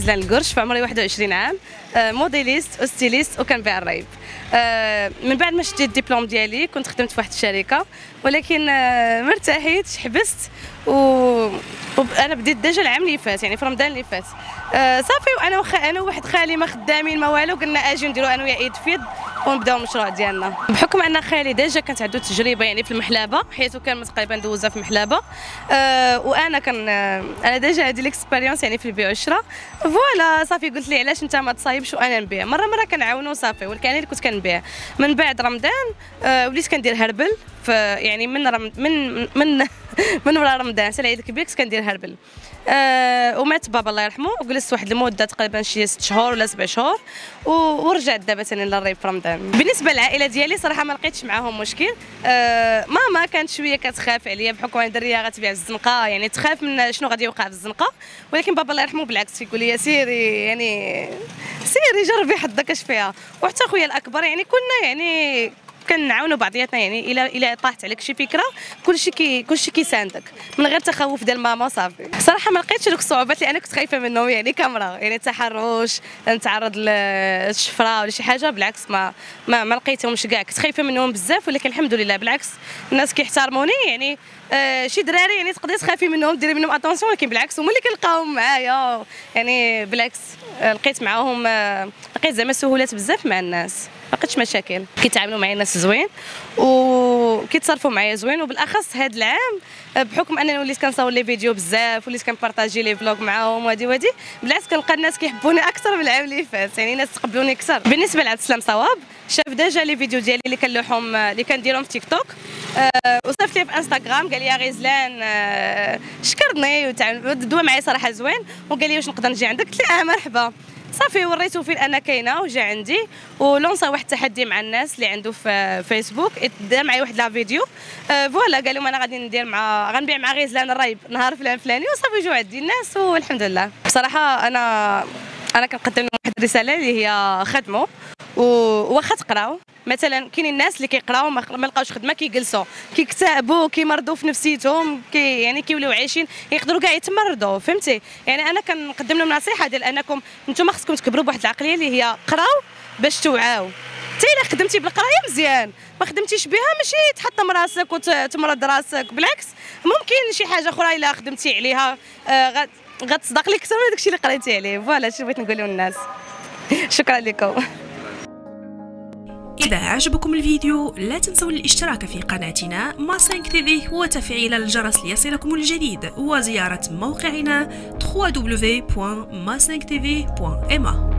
غزلان القرش، في عمري 21 عام، موديليست وستيليست وكنبيع الريب. من بعد ما شديت الدبلوم ديالي كنت خدمت في واحد الشركه، ولكن ما ارتحيتش، حبست وانا بديت ديجا العام اللي فات، يعني في رمضان اللي فات. صافي، انا وواحد خالي ما خدامين ما والو، قلنا اجي نديرو انا ويا ايد في يد ونبداو المشروع ديالنا. بحكم ان خالي ديجا كانت عنده تجربه يعني في المحلبه، حيت كان تقريبا دوزها في المحلبه، وانا انا ديجا هذه ليكسبيريونس يعني في البيع والشراء. فوالا صافي قلت لي علاش انت ما تصايبش وانا نبيع. مره كنعاونو صافي، ولكن انا اللي كنت كنبيع. من بعد رمضان وليت كندير هربل، يعني من ورا رمضان حتى العيد الكبير كنت كندير هربل. ومات بابا الله يرحمه، وجلست واحد المده تقريبا شي 6 شهور ولا 7 شهور، ورجعت دابا ثاني للريب في رمضان. بالنسبه للعائله ديالي صراحه ما لقيتش معاهم مشكل. ماما كانت شويه كتخاف عليا بحكم ان دريه غتبيع في الزنقه، يعني تخاف من شنو غادي يوقع في الزنقه. ولكن بابا الله يرحمه بالعكس يقول لي سيري، يعني سيري جربي حظك اش فيها. وحتى خويا الاكبر يعني كنا يعني كنعاونوا بعضياتنا، يعني الى طاحت عليك شي فكره كلشي كيساندك من غير تخوف ديال ماما. صافي صراحه ما لقيتش دوك الصعوبات اللي انا كنت خايفه منهم، يعني كاميرا، يعني تحرش، نتعرض للشفره ولا شي حاجه. بالعكس ما لقيتهمش كاع، كنت خايفه منهم بزاف، ولكن الحمد لله بالعكس الناس كيحترموني. يعني شي دراري يعني تقدري تخافي منهم ديري منهم اتونسيون، ولكن بالعكس هما اللي كنلقاهم معايا، يعني بالعكس لقيت معاهم لقيت زعما سهولات بزاف مع الناس، ما لقيتش مشاكل. كيتعاملوا معايا الناس زوين وكيتصرفوا معايا زوين. وبالاخص هذا العام بحكم انني وليت كنصور لي فيديو بزاف، وليت كنبارطاجي لي فلوغ معاهم وهادي بالعكس كنلقى الناس كيحبوني اكثر من العام اللي فات، يعني الناس تقبلوني اكثر. بالنسبه لعبد السلام صواب، شاف ديجا لي فيديو ديالي اللي كنلوحهم اللي كنديرهم في تيك توك، وصيفط لي في انستغرام قال لي غزلان شكرني ودوا معايا صراحه زوين، وقال لي واش نقدر نجي عندك، قلت له مرحبا. صافي وريته فين انا كاينه وجا عندي، ولونصا واحد التحدي مع الناس اللي عنده في فيسبوك، دار معايا واحد لا فيديو. فوالا قال لهم انا غادي غنبيع مع غزلان الريب نهار فلان فلاني، وصافي جاو عندي الناس والحمد لله. بصراحه انا كنقدم لهم واحد الرساله اللي هي خدموا، وواخا تقراو. مثلا كاينين الناس اللي كيقراو ما لقاوش خدمه، كيجلسوا كيكتئبوا كيمرضوا في نفسيتهم، يعني كيوليو عايشين، يقدروا كاع يتمرضوا، فهمتي؟ يعني انا كنقدم لهم نصيحه ديال انكم نتوما خصكم تكبروا بواحد العقليه اللي هي قراو باش توعاو. حتى الا خدمتي بالقرايه مزيان، ما خدمتيش بها ماشي تحطم راسك وتمرض راسك، بالعكس ممكن شي حاجه اخرى الا خدمتي عليها غتصدق لك اكثر من داكشي اللي قريتي عليه. فوالا هادشي بغيت نقول للناس. شكرا لكم. إذا عجبكم الفيديو لا تنسوا الاشتراك في قناتنا ما5 تي في وتفعيل الجرس ليصلكم الجديد، وزيارة موقعنا www.ma5tv.ma.